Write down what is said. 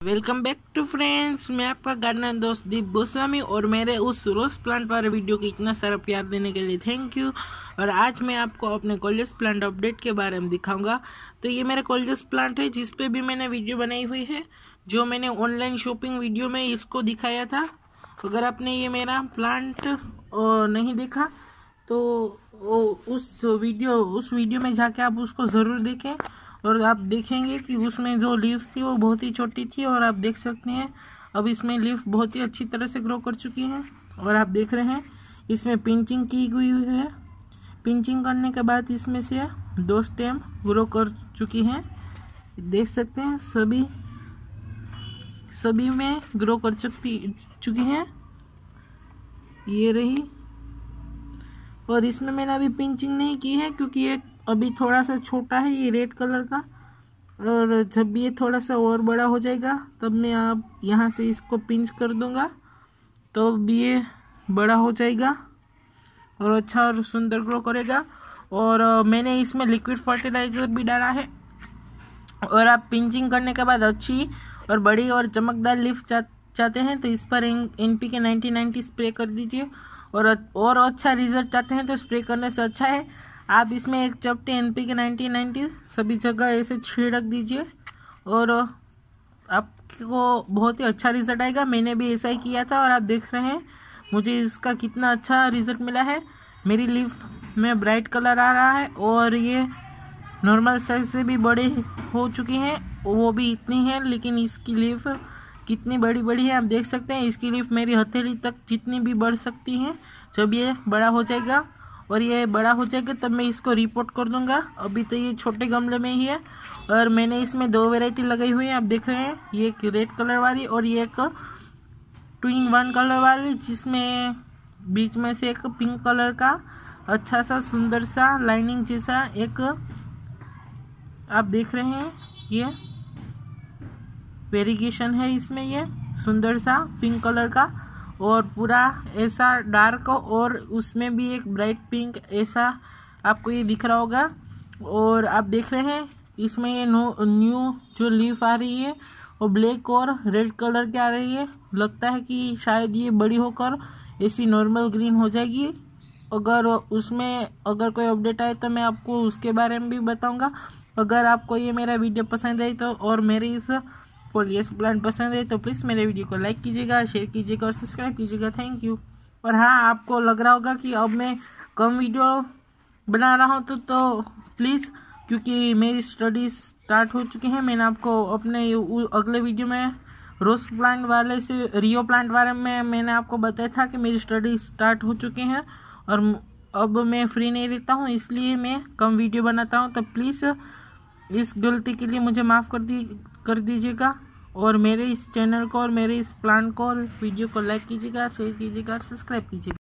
Welcome back to friends. मैं आपका gardener दोस्त दीप गोस्वामी और मेरे उस रोज प्लांट वाले वीडियो को इतना सारा प्यार देने के लिए थैंक यू। और आज मैं आपको अपने कॉलेज प्लांट अपडेट के बारे में दिखाऊंगा। तो ये मेरा कॉलेज प्लांट है जिस पे भी मैंने वीडियो बनाई हुई है, जो मैंने ऑनलाइन शॉपिंग वीडियो में इसको दिखाया था। अगर आपने ये मेरा प्लांट नहीं देखा तो उस वीडियो में जाके आप उसको ज़रूर देखें। और आप देखेंगे कि उसमें जो लीफ थी वो बहुत ही छोटी थी और आप देख सकते हैं अब इसमें लीफ बहुत ही अच्छी तरह से ग्रो कर चुकी हैं। और आप देख रहे हैं इसमें पिंचिंग की हुई है। पिंचिंग करने के बाद इसमें से 2 स्टेम ग्रो कर चुकी हैं। देख सकते हैं सभी में ग्रो कर चुकी हैं। ये रही। और इसमें मैंने अभी पिंचिंग नहीं की है क्योंकि ये अभी थोड़ा सा छोटा है, ये रेड कलर का। और जब ये थोड़ा सा और बड़ा हो जाएगा तब मैं आप यहाँ से इसको पिंच कर दूंगा, तो अब ये बड़ा हो जाएगा और अच्छा और सुंदर ग्रो करेगा। और मैंने इसमें लिक्विड फर्टिलाइजर भी डाला है। और आप पिंचिंग करने के बाद अच्छी और बड़ी और चमकदार लीफ चाहते हैं तो इस पर NPK 90-90 स्प्रे कर दीजिए। और अच्छा रिजल्ट चाहते हैं तो स्प्रे करने से अच्छा है आप इसमें एक चपटे NPK 90-90 सभी जगह ऐसे छिड़क दीजिए और आपको बहुत ही अच्छा रिजल्ट आएगा। मैंने भी ऐसा ही किया था और आप देख रहे हैं मुझे इसका कितना अच्छा रिजल्ट मिला है। मेरी लीफ में ब्राइट कलर आ रहा है और ये नॉर्मल साइज से भी बड़े हो चुकी हैं, वो भी इतनी है, लेकिन इसकी लीफ कितनी बड़ी बड़ी है आप देख सकते हैं। इसकी लीफ मेरी हथेली तक जितनी भी बढ़ सकती हैं। जब ये बड़ा हो जाएगा और ये बड़ा हो जाएगा तब मैं इसको रिपोर्ट कर दूंगा। अभी तो ये छोटे गमले में ही है और मैंने इसमें 2 वैरायटी लगाई हुई है। आप देख रहे हैं ये एक रेड कलर वाली और ये एक 2-in-1 कलर वाली, जिसमें बीच में से एक पिंक कलर का अच्छा सा सुंदर सा लाइनिंग जैसा एक आप देख रहे हैं ये वेरिएशन है इसमें, ये सुंदर सा पिंक कलर का और पूरा ऐसा डार्क और उसमें भी एक ब्राइट पिंक ऐसा आपको ये दिख रहा होगा। और आप देख रहे हैं इसमें ये न्यू जो लीफ आ रही है वो ब्लैक और रेड कलर की आ रही है। लगता है कि शायद ये बड़ी होकर ऐसी नॉर्मल ग्रीन हो जाएगी। अगर कोई अपडेट आए तो मैं आपको उसके बारे में भी बताऊंगा। अगर आपको ये मेरा वीडियो पसंद आए तो और मेरे इस कॉलेज प्लांट पसंद है तो प्लीज़ मेरे वीडियो को लाइक कीजिएगा, शेयर कीजिएगा और सब्सक्राइब कीजिएगा। Thank you. और हाँ, आपको लग रहा होगा कि अब मैं कम वीडियो बना रहा हूँ तो प्लीज़, क्योंकि मेरी स्टडी स्टार्ट हो चुकी है। मैंने आपको अपने अगले वीडियो में रोज प्लांट वाले से रियो प्लांट वाले में मैंने आपको बताया था कि मेरी स्टडी स्टार्ट हो चुकी है और अब मैं फ्री नहीं रहता हूँ, इसलिए मैं कम वीडियो बनाता हूँ। तो प्लीज़ इस गलती के लिए मुझे माफ़ कर दीजिएगा और मेरे इस चैनल को और मेरे इस प्लान को और वीडियो को लाइक कीजिएगा, शेयर कीजिएगा और सब्सक्राइब कीजिएगा।